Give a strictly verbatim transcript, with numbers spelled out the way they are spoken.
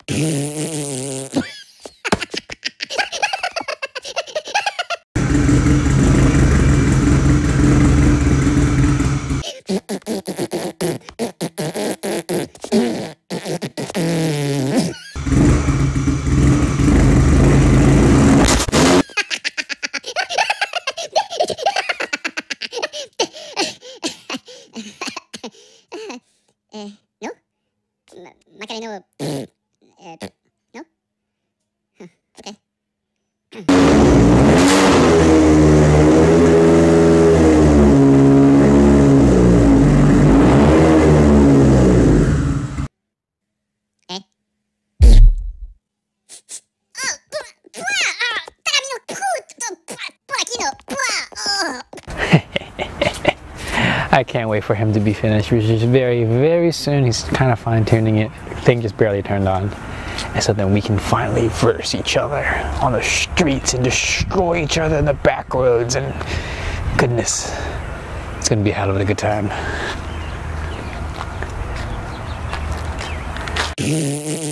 Eh, no? Ma- Macareno, eh, no? Huh, okay. Eh? Oh, pua, pua, ah, tagamino, puto, pua, puakino, pua, oh. I can't wait for him to be finished, which is very, very soon. He's kind of fine-tuning it. The thing just barely turned on. And so then we can finally verse each other on the streets and destroy each other in the back roads. And goodness, it's going to be a hell of a good time.